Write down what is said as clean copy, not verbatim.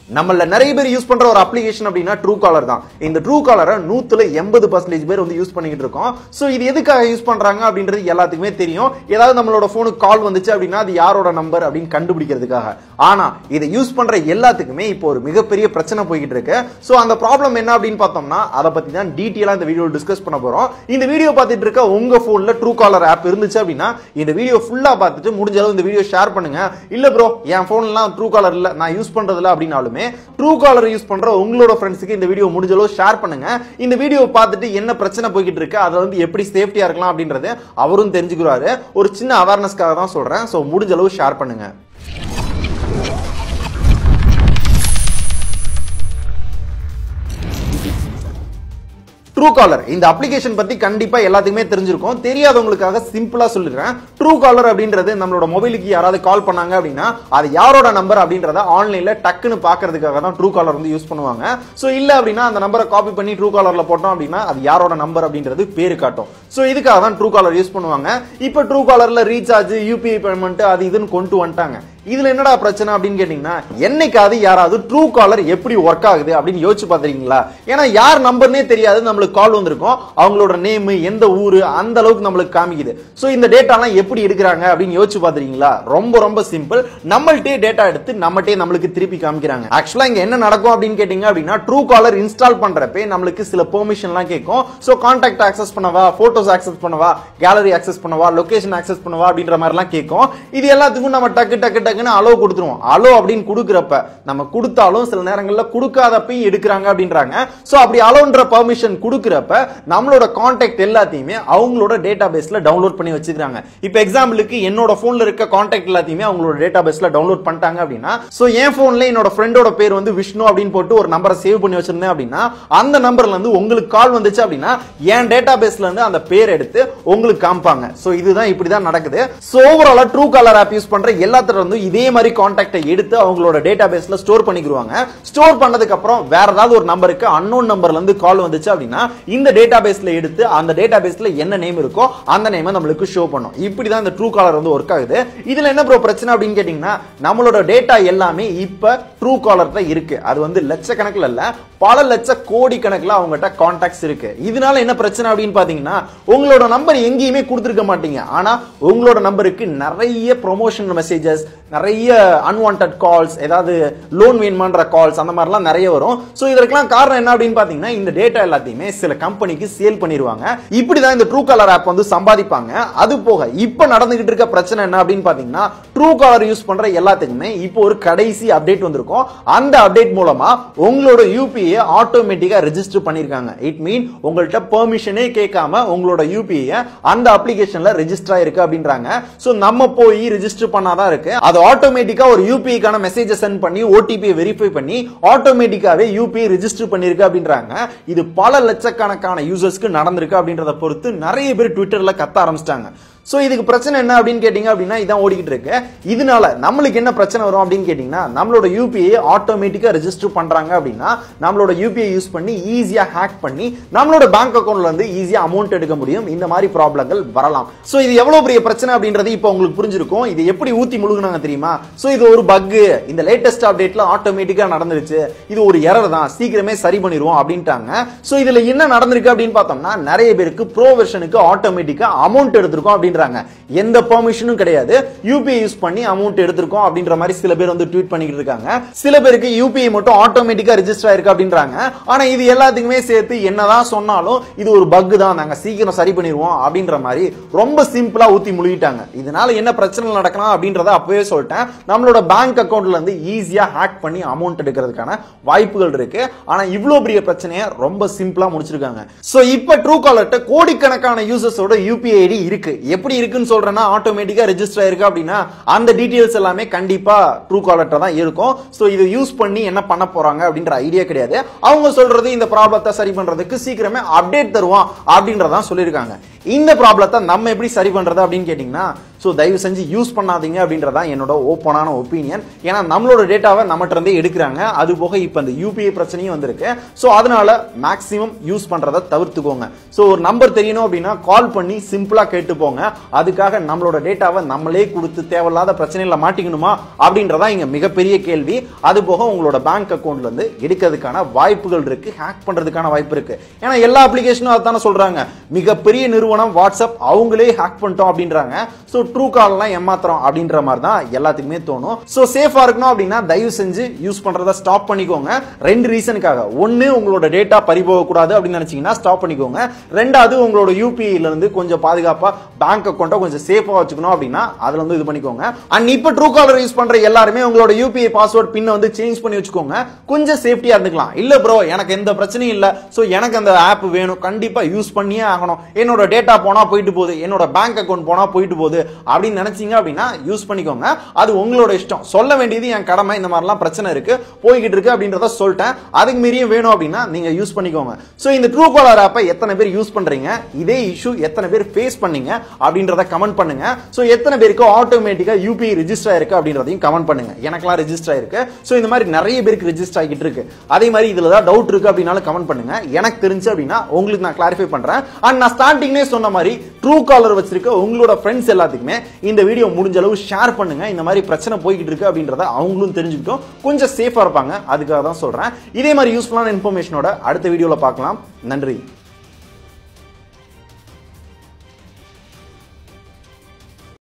நம்மள நிறைய பேர் யூஸ் பண்ற ஒரு அப்ளிகேஷன் அப்படின்னா ட்ரூ காலர் தான். இந்த ட்ரூ காலரை 180% பேர் வந்து யூஸ் பண்ணிட்டு இருக்கோம். சோ இது எதுக்காக யூஸ் பண்றாங்க அப்படின்றது எல்லாத்துக்குமே தெரியும். ஏதாவது நம்மளோட போனுக்கு கால் வந்துச்சு அப்படின்னா அது யாரோட நம்பர் அப்படின்னு கண்டுபிடிக்கிறதுக்காக. ஆனா இதை யூஸ் பண்ற எல்லாத்துக்குமே இப்போ ஒரு மிகப்பெரிய பிரச்சனை போய்கிட்டு இருக்கு. சோ அந்த ப்ராப்ளம் என்ன அப்படின்னு பார்த்தோம்னா அதை பத்தி தான் டீடைலா இந்த வீடியோல டிஸ்கஸ் பண்ண போறோம். இந்த வீடியோ பார்த்துட்டு இருக்க உங்க போன்ல ட்ரூ காலர் ஆப் இருந்துச்சு அப்படின்னா இந்த வீடியோ ஃபுல்லா பார்த்துட்டு முடிஞ்ச அளவு இந்த வீடியோ ஷேர் பண்ணுங்க. இல்ல ப்ரோ என் போன்லாம் ட்ரூ காலர் இல்ல நான் யூஸ் பண்றதில்ல அப்படின்னாலுமே ட்ரூ காலர் யூஸ் பண்ற உங்களோட ஃப்ரெண்ட்ஸ்க்கு இந்த வீடியோ முடிஞ்ச அளவு ஷேர் பண்ணுங்க. இந்த வீடியோ பார்த்துட்டு என்ன பிரச்சனை போய்கிட்டு இருக்கு அதை வந்து எப்படி சேஃப்டியா இருக்கலாம் அப்படின்றது அவரும் தெரிஞ்சுக்கிறாரு. ஒரு சின்ன அவேர்னஸ்க்காக தான் சொல்றேன். சோ முடிஞ்ச அளவு ஷேர் பண்ணுங்க. ட்ரூ காலர் இந்த அப்ளிகேஷன் பத்தி கண்டிப்பா எல்லாத்துக்குமே தெரிஞ்சிருக்கும். தெரியாதவங்களுக்காக சிம்பிளா சொல்லிடுறேன். ட்ரூ காலர் அப்படின்றது நம்மளோட மொபைலுக்கு யாராவது கால் பண்ணாங்க அப்படின்னா அது யாரோட நம்பர் அப்படின்றத ஆன்லைன்ல டக்குன்னு பாக்குறதுக்காக தான் ட்ரூ காலர் வந்து யூஸ் பண்ணுவாங்க. சோ இல்ல அப்படின்னா அந்த நம்பரை காப்பி பண்ணி ட்ரூ காலர்ல போட்டோம் அப்படின்னா அது யாரோட நம்பர் அப்படின்றது பேரு காட்டும். சோ இதுக்காக தான் ட்ரூ காலர் யூஸ் பண்ணுவாங்க. இப்ப ட்ரூ காலர்ல ரீசார்ஜ், யூபிஐ பேமெண்ட் அது இதுன்னு கொண்டு வந்துட்டாங்க. இதுல என்னடா பிரச்சனை அப்படின்னு கேட்டீங்கன்னா என்னைக்காவது யாராவது ட்ரூ காலர் எப்படி ஒர்க் ஆகுது அப்படின்னு யோசிச்சு பாத்தீங்களா? ஏன்னா யார் நம்பர்னே தெரியாது, நம்மளுக்கு கால் வந்திருக்கும், அவங்களோட நேம், எந்த ஊரு அந்த அளவுக்கு நம்மளுக்கு காமிக்குது. சோ இந்த டேட்டாலாம் எப்படி எடுக்கிறாங்க அப்படின்னு யோசிச்சு பாத்தீங்களா? ரொம்ப ரொம்ப சிம்பிள். நம்மள்ட்டே டேட்டா எடுத்து நம்மளுக்கு திருப்பி காமிக்கிறாங்க. ஆக்சுவலா இங்க என்ன நடக்கும் அப்படின்னு கேட்டீங்க அப்படின்னா ட்ரூ காலர் இன்ஸ்டால் பண்றப்ப நம்மளுக்கு சில பெர்மிஷன் எல்லாம் கேட்கும். சோ கான்டாக்ட் ஆக்சஸ் பண்ணவா, போட்டோஸ் ஆக்சஸ் பண்ணவா, கேலரி ஆக்சஸ் பண்ணவா, லொகேஷன் ஆக்சஸ் பண்ணவா அப்படின்ற மாதிரி எல்லாம் கேட்கும். இது எல்லாத்துக்கும் நம்ம டக்கு டக்கு அலோ கொடுத்துருவோம். அலோ அப்படின்னு கொடுக்கறப்ப நம்ம கொடுத்தாலும் சில நேரங்கள்ல கொடுக்காதப்பையும் எடுக்கிறாங்க அப்படின்றாங்க. சோ அப்படி அலோன்ற பெர்மிஷன் கொடுக்கறப்ப நம்மளோட கான்டாக்ட் எல்லாத்தையுமே அவங்களோட டேட்டாபேஸ்ல டவுன்லோட் பண்ணி வச்சுக்கிறாங்க. இப்போ எக்ஸாம்பிளுக்கு என்னோட போன்ல இருக்க கான்டாக்ட் எல்லாத்தையுமே அவங்களோட டேட்டாபேஸ்ல டவுன்லோட் பண்ணிட்டாங்க அப்படின்னா சோ என் போன்ல என்னோட ஃப்ரெண்டோட பேர் வந்து விஷ்ணு அப்படின்னு போட்டு ஒரு நம்பரை சேவ் பண்ணி வச்சிருந்தேன் அப்படின்னா அந்த நம்பர்ல இருந்து உங்களுக்கு கால் வந்துச்சு அப்படின்னா என் டேட்டாபேஸ்ல இருந்து அந்த பேர் எடுத்து உங்களுக்கு காமிப்பாங்க. சோ இதுதான் இப்படிதான் நடக்குது. சோ ஓவராலா ட்ரூ காலர் ஆப் யூஸ் பண்ற எல்லாத்தரும் வந்து இதே மாதிரி கான்டாக்டை எடுத்து அவங்களோட டேட்டாபேஸ்ல ஸ்டோர் பண்ணிக்குவாங்க. ஸ்டோர் பண்ணதுக்கு அப்புறம் வேற ஏதாவது ஒரு நம்பருக்கு அன்னோன் நம்பர்ல இருந்து கால் வந்துச்சு அப்படின்னா இந்த டேட்டாபேஸ்ல எடுத்து அந்த டேட்டாபேஸ்ல என்ன நேம் இருக்கோ அந்த நேமை நம்மளுக்கு ஷோ பண்ணும். இப்படிதான் இந்த ட்ரூ காலர் வந்து ஒர்க் ஆகுது. இதுல என்ன ப்ரோ பிரச்சனை அப்படின்னு கேட்டீங்கன்னா நம்மளோட டேட்டா எல்லாமே இப்ப ட்ரூ காலர்ல இருக்கு. அது வந்து லட்சக்கணக்கில் இல்ல பல லட்ச கோடி கணக்கில் அவங்ககிட்ட கான்டாக்ட்ஸ் இருக்கு. இதனால என்ன பிரச்சனை அப்படின்னு பாத்தீங்கன்னா உங்களோட நம்பர் எங்கேயுமே கொடுத்திருக்க மாட்டீங்க. ஆனா உங்களோட நம்பருக்கு நிறைய ப்ரொமோஷன் மெசேஜஸ், நிறைய அன்வான்டட் கால்ஸ், ஏதாவது லோன் வேணுமான்ற கால்ஸ் அந்த மாதிரிலாம் நிறைய வரும். சோ இதற்கெல்லாம் காரணம் என்ன அப்படின்னு பாத்தீங்கன்னா இந்த டேட்டா எல்லாத்தையுமே சில கம்பெனிக்கு சேல் பண்ணிடுவாங்க. இப்படிதான் இந்த ட்ரூ காலர் ஆப் வந்து சம்பாதிப்பாங்க. அது போக இப்ப நடந்துகிட்டு இருக்க பிரச்சனை என்ன அப்படின்னு பாத்தீங்கன்னா ட்ரூ காலர் யூஸ் பண்ற எல்லாத்துக்குமே இப்போ ஒரு கடைசி அப்டேட் வந்திருக்கும். அந்த அப்டேட் மூலமா உங்களோட யூபிஐ ஆட்டோமேட்டிக்கா ரெஜிஸ்டர் பண்ணிருக்காங்க. இட் மீன் உங்கள்ட்ட பெர்மிஷனே கேட்காம உங்களோட யூபிஐ அந்த அப்ளிகேஷன்ல ரெஜிஸ்டர் ஆயிருக்கு அப்படின்றாங்க. சோ நம்ம போய் ரெஜிஸ்டர் பண்ணாதான் இருக்கு. அது ஆட்டோமேட்டிக்கா ஒரு யூபிஐக்கான மெசேஜ் சென்ட் பண்ணி ஓடிபி வெரிஃபை பண்ணி ஆட்டோமேட்டிக்காவே யூபிஐ ரெஜிஸ்டர் பண்ணிருக்கு அப்படின்றாங்க. இது பல லட்சக்கணக்கான யூசர்ஸ்க்கு நடந்திருக்கு அப்படின்றத பொறுத்து நிறைய பேர் ட்விட்டர்ல கத்த ஆரம்பிச்சிட்டாங்க. சோ இதுக்கு பிரச்சனை என்ன அப்படின்னு கேட்டீங்க அப்படின்னா இதான் ஓடிக்கிட்டு இருக்கு. இதனால நம்மளுக்கு என்ன பிரச்சனை வரும் அப்படின்னு கேட்டீங்கன்னா நம்மளோட யூபிஐ ஆட்டோமேட்டிக்கா ரெஜிஸ்டர் பண்றாங்க அப்படின்னா நம்மளோட யூபிஐ யூஸ் பண்ணி ஈஸியா ஹேக் பண்ணி நம்மளோட பேங்க் அக்கவுண்ட்ல இருந்து ஈஸியா அமௌண்ட் எடுக்க முடியும். இந்த மாதிரி ப்ராப்ளங்கள் வரலாம். சோ இது எவ்வளவு பெரிய பிரச்சனை அப்படின்றது இப்போ உங்களுக்கு புரிஞ்சிருக்கும். இது எப்படி ஊத்தி முழுகுனாங்க தெரியுமா? சோ இது ஒரு பக். இந்த லேட்டஸ்ட் அப்டேட்ல ஆட்டோமேட்டிக்கா நடந்துருச்சு. இது ஒரு எரர் தான், சீக்கிரமே சரி பண்ணிடுவோம் அப்படின்ட்டாங்க. சோ இதுல என்ன நடந்திருக்கு அப்படின்னு பார்த்தோம்னா நிறைய பேருக்கு ப்ரோ வெர்ஷனுக்கு ஆட்டோமேட்டிக்கா அமௌண்ட் எடுத்திருக்கோம் அப்படின்றாங்க. எந்த பெர்மிஷனும் கிடையாது, யூபிஐ யூஸ் பண்ணி அமௌண்ட் எடுத்திருக்கோம் அப்படின்ற மாதிரி சில பேர் வந்து ட்வீட் பண்ணிட்டு இருக்காங்க. சில பேருக்கு யூபிஐ மட்டும் ஆட்டோமேட்டிக்கா ரெஜிஸ்டர் ஆயிருக்கு அப்படின்றாங்க. ஆனா இது எல்லாத்துக்குமே சேர்த்து என்னதான் சொன்னாலும் இது ஒரு பக் தான், நாங்க சீக்கிரம் சரி பண்ணிடுவோம் அப்படின்ற மாதிரி ரொம்ப சிம்பிளா ஊத்தி முழுகிட்டாங்க. இதனால என்ன பிரச்சனை நடக்கலாம் அப்படின்றத அப்பவே சொல்லிட்டேன். நம்மளோட பேங்க் அக்கவுண்ட்ல இருந்து ஈஸியா ஹேக் பண்ணி அமௌண்ட் எடுக்கிறதுக்கான வாய்ப்புகள் இருக்கு. ஆனா இவ்வளவு பெரிய பிரச்சனையை ரொம்ப சிம்பிளா முடிச்சிருக்காங்க. சோ இப்ப ட்ரூ காலர்ட்ட கோடிக்கணக்கான யூசர்ஸோட யூபிஐ ஐடி இருக்கு. எப்படி இருக்குன்னு சொல்றேன்னா ஆட்டோமேட்டிக்கா ரெஜிஸ்டர் ஆயிருக்கு அப்படின்னா அந்த டீடைல்ஸ் எல்லாமே கண்டிப்பா ட்ரூ காலர்ட்ட தான் இருக்கும். சோ இதை யூஸ் பண்ணி என்ன பண்ண போறாங்க அப்படின்ற ஐடியா கிடையாது. அவங்க சொல்றது இந்த ப்ராப்ளத்தை சரி பண்றதுக்கு சீக்கிரமே அப்டேட் தருவோம் அப்படின்றதான் சொல்லியிருக்காங்க. இந்த ப்ராப்ளத்தை நம்ம எப்படி சரி பண்றது அப்படின்னு கேட்டீங்கன்னா சோ தயவு செஞ்சு யூஸ் பண்ணாதீங்க அப்படின்றதா என்னோட ஓப்பனான ஒப்பீனியன். ஏன்னா நம்மளோட டேட்டாவை நம்மகிட்ட இருந்தே எடுக்கிறாங்க. அது போக இப்ப இந்த யூபிஐ பிரச்சனையும் வந்திருக்கு. சோ அதனால மேக்ஸிமம் யூஸ் பண்றதை தவிர்த்துக்கோங்க. சோ ஒரு நம்பர் தெரியணும் அப்படின்னா கால் பண்ணி சிம்பிளா கேட்டு போங்க. அதுக்காக நம்மளோட டேட்டாவை நம்மளே கொடுத்து தேவையில்லாத பிரச்சனையில மாட்டிக்கணுமா அப்படின்றதா இங்க மிகப்பெரிய கேள்வி. அது போக உங்களோட பேங்க் அக்கவுண்ட்ல இருந்து எடுக்கிறதுக்கான வாய்ப்புகள் இருக்கு, ஹேக் பண்றதுக்கான வாய்ப்பு இருக்கு. ஏன்னா எல்லா அப்ளிகேஷனும் அதான சொல்றாங்க. மிகப்பெரிய நிறுவனம் வாட்ஸ்அப் அவங்களே ஹேக் பண்ணிட்டோம் அப்படின்றாங்க. சோ ட்ரூ கால்லாம் ஏமாத்துறோம் அப்படின்ற மாதிரி தான் எல்லாத்துக்குமே தோணும். சோ சேஃபா இருக்கணும் அப்படின்னா தயவு செஞ்சு யூஸ் பண்றதை ஸ்டாப் பண்ணிக்கோங்க. ரெண்டு ரீசனுக்காக. ஒன்னு உங்களோட டேட்டா பறிபோக கூடாது அப்படின்னு நினைச்சீங்கன்னா ஸ்டாப் பண்ணிக்கோங்க. ரெண்டாவது உங்களோட யூபிஐல இருந்து கொஞ்சம் பாதுகாப்பா பேங்க் அக்கவுண்ட கொஞ்சம் சேஃபா வச்சுக்கணும் அப்படின்னா அதுல வந்து இது பண்ணிக்கோங்க. அண்ட் இப்ப ட்ரூ காலர் யூஸ் பண்ற எல்லாருமே உங்களோட யூபிஐ பாஸ்வேர்ட் பின் வந்து சேஞ்ச் பண்ணி வச்சுக்கோங்க. கொஞ்சம் சேஃப்டியா இருந்துக்கலாம். இல்ல ப்ரோ எனக்கு எந்த பிரச்சனையும் இல்ல, சோ எனக்கு அந்த ஆப் வேணும், கண்டிப்பா யூஸ் பண்ணியே ஆகணும், என்னோட டேட்டா போனா போயிட்டு போகுது, என்னோட பேங்க் அக்கவுண்ட் போனா போயிட்டு போகுது அப்படின்னு நினைச்சீங்க அப்படின்னா யூஸ் பண்ணிக்கோங்க. அது உங்களோட இஷ்டம். சொல்ல வேண்டியது என் கடமை. இந்த மாதிரிலாம் பிரச்சனை இருக்கு, போய்கிட்டு இருக்கு அப்படின்றத சொல்லிட்டேன். அதுக்கு மீறியும் வேணும் அப்படின்னா நீங்க யூஸ் பண்ணிக்கோங்க. சோ இந்த ட்ரூ காலர் ஆப்பை எத்தனை பேர் யூஸ் பண்றீங்க, இதே இஷ்யூ எத்தனை பேர் ஃபேஸ் பண்ணீங்க அப்படின்றத கமெண்ட் பண்ணுங்க. சோ எத்தனை பேருக்கு ஆட்டோமேட்டிக்கா யூபிஐ ரெஜிஸ்டர் ஆயிருக்கு அப்படின்றதையும் கமெண்ட் பண்ணுங்க. எனக்குலாம் ரெஜிஸ்டர் ஆயிருக்கு. சோ இந்த மாதிரி நிறைய பேருக்கு ரெஜிஸ்டர் ஆகிட்டு இருக்கு. அதே மாதிரி இதுல ஏதாவது டவுட் இருக்கு அப்படினாலும் கமெண்ட் பண்ணுங்க. எனக்கு தெரிஞ்சு அப்படின்னா உங்களுக்கு நான் கிளாரிஃபை பண்றேன். அண்ட் நான் ஸ்டார்டிங்லயே சொன்ன மாதிரி ட்ரூ காலர் வச்சிருக்க உங்களோட ஃப்ரெண்ட்ஸ் எல்லாத்துக்குமே இந்த வீடியோ முடிஞ்ச அளவு ஷேர் பண்ணுங்க. இந்த மாதிரி பிரச்சனை போய்கிட்டு இருக்கு அப்படின்றத அவங்களும் தெரிஞ்சுக்கிட்டோம், கொஞ்சம் சேஃபா இருப்பாங்க. அதுக்காக தான் சொல்றேன். இதே மாதிரி யூஸ்ஃபுல்லான இன்ஃபர்மேஷனோட அடுத்த வீடியோல பார்க்கலாம். நன்றி.